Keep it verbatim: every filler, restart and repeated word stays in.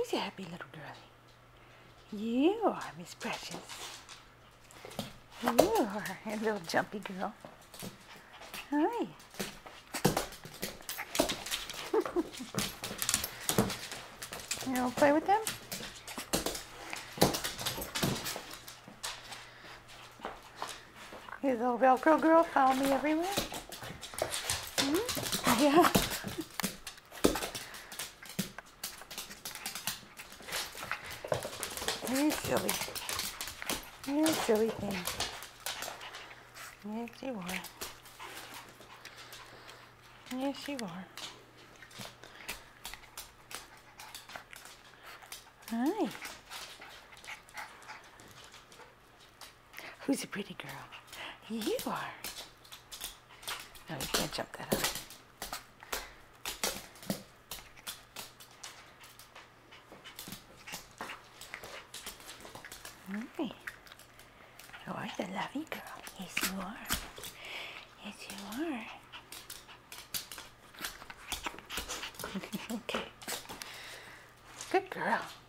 Who's a happy little girlie? You are, Miss Precious. You are a little jumpy girl. Hi. You want to play with them? You little Velcro girl, follow me everywhere? Hmm? Yeah. You silly. You silly thing. Yes, you are. Yes, you are. Hi. Who's a pretty girl? You are. No, you can't jump that high. Hi. Oh, I'm the lovely girl. Yes, you are. Yes, you are. Okay. Good girl.